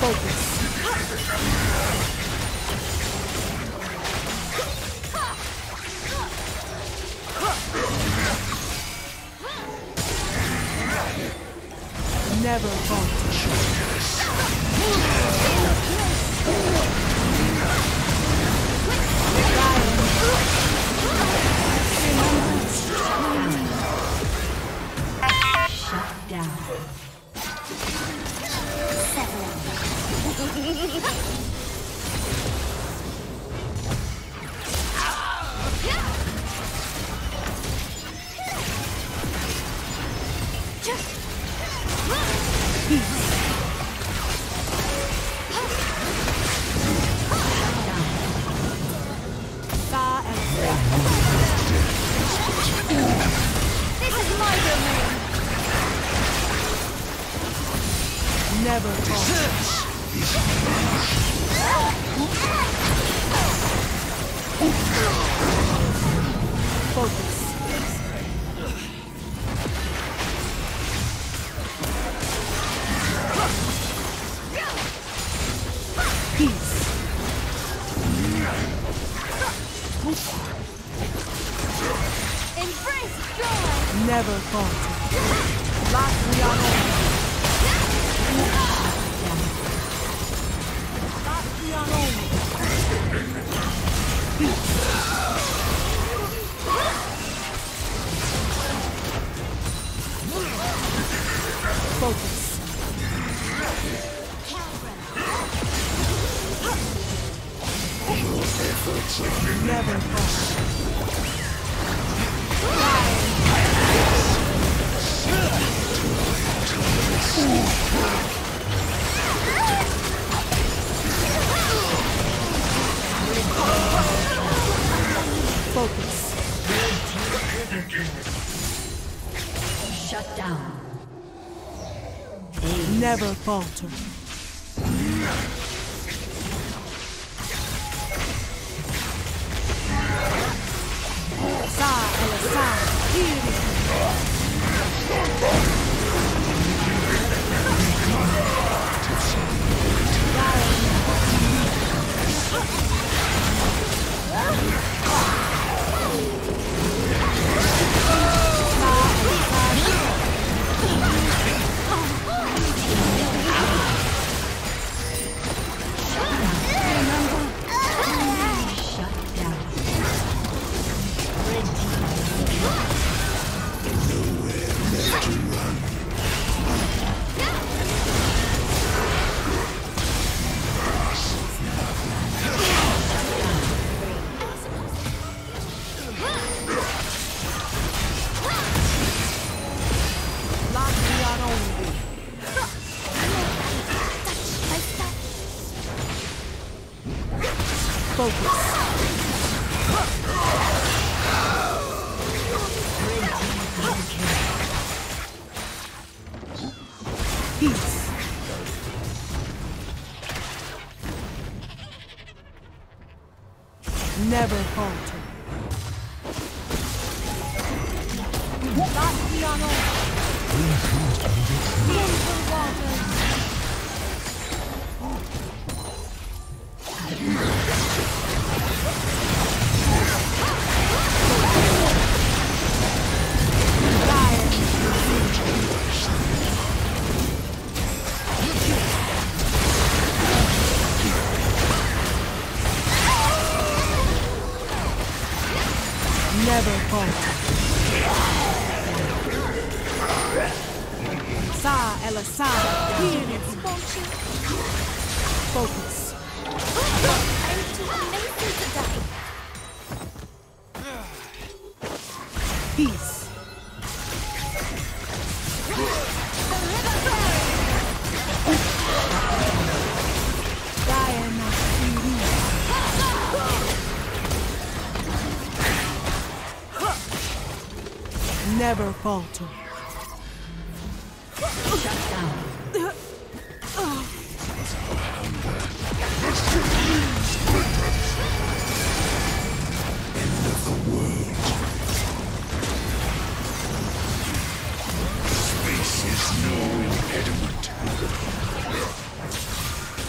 Never falter. Shut down. Never falter. Focus. Peace. Embrace joy. Never falter. Lock me on. Focus. Never fall. Focus. Shut down. Never falter. Peace. Never falter. Never falter. Sa el Assad, here its function. Focus. Peace. Diana never falter. Shut down. End of the world. Space is no impediment.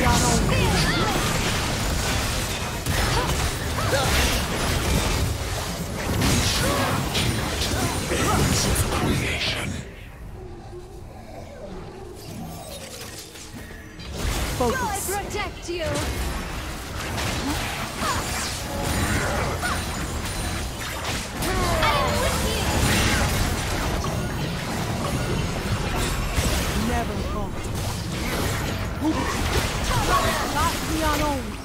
Leon only. Creation. Focus. God protect you! Never falter. Leon only.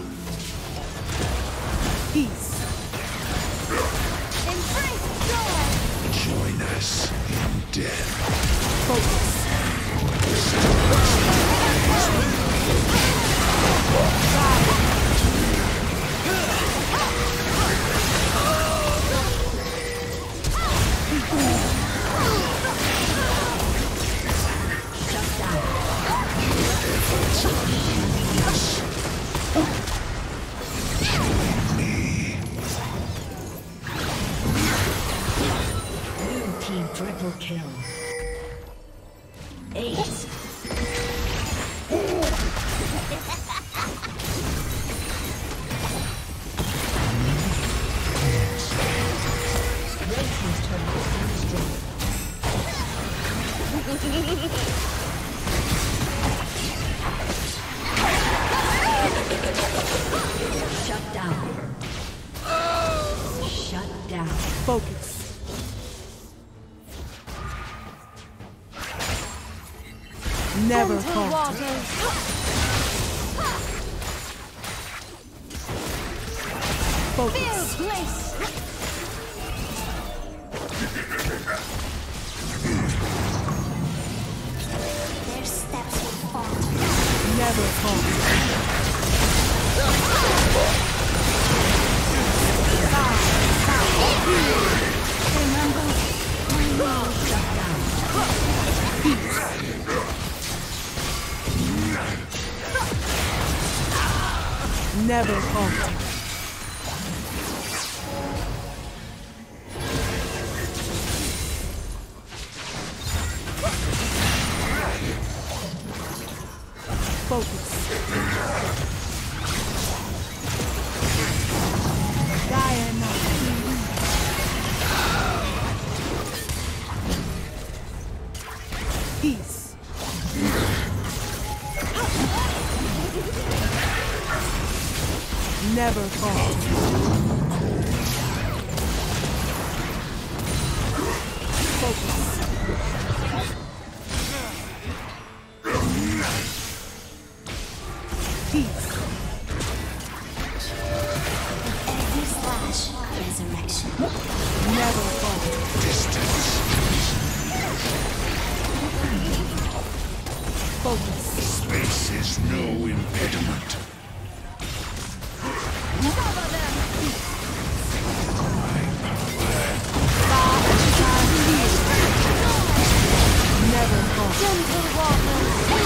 Peace. Embrace joy! Join us in death. Focus. Team triple kill. Ace. Red team's turret has been destroyed. Shut down. Shut down. Focus. Never Gentle falter. waters! Focus. Feel bliss! Their steps will falter. Never falter. Remember, my love. Never falter. Focus. Diana. Peace. Never falter. Focus. Peace. Every slash, resurrection. Never falter. Distance. Focus. Space is no impediment. Cover them! Never falter. Gentle waters!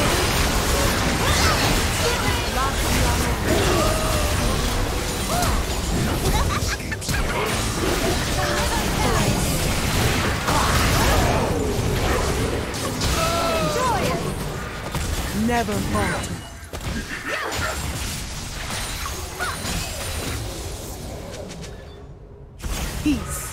Never falter. Peace.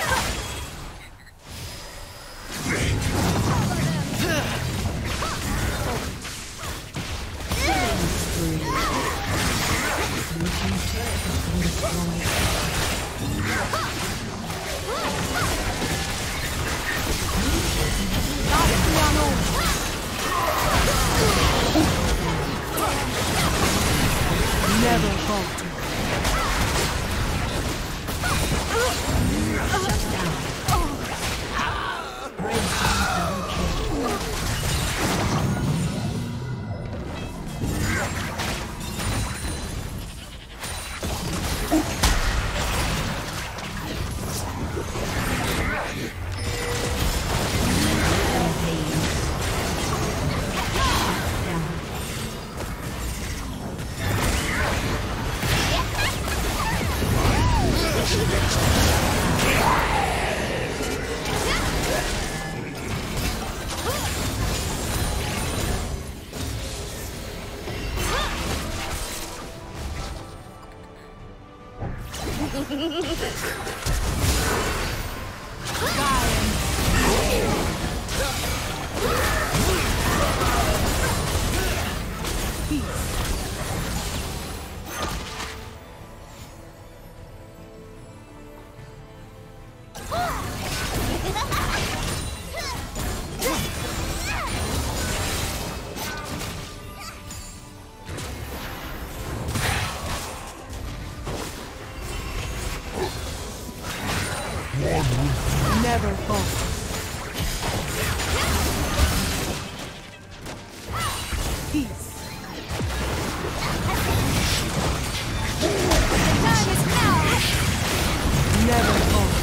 Never falter. Never falter. Peace. The time is now. Never falter.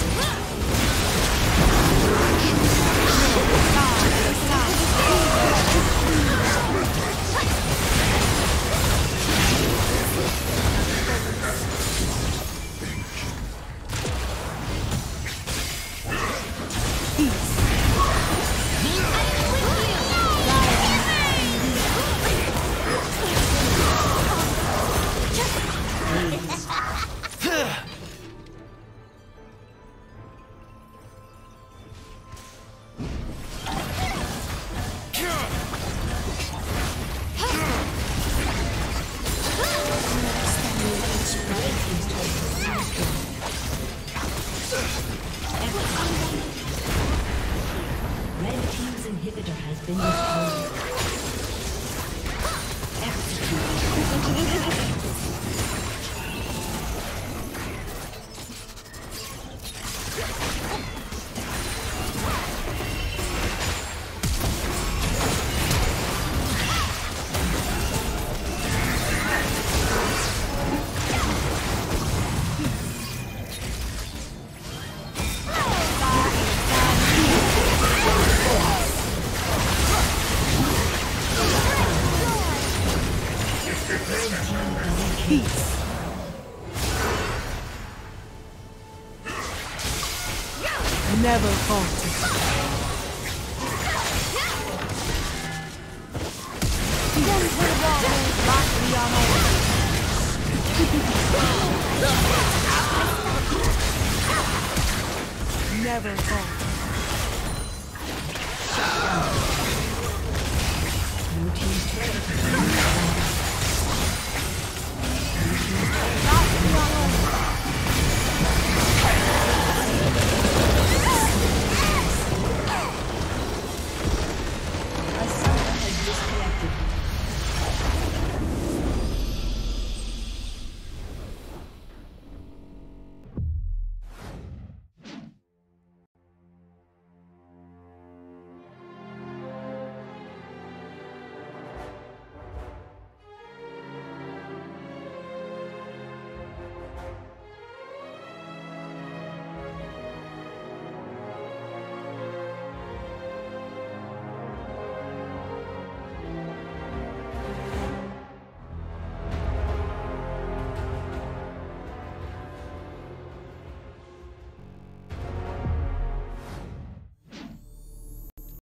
Red team's inhibitor has been destroyed. Peace. Never falter. Never falter.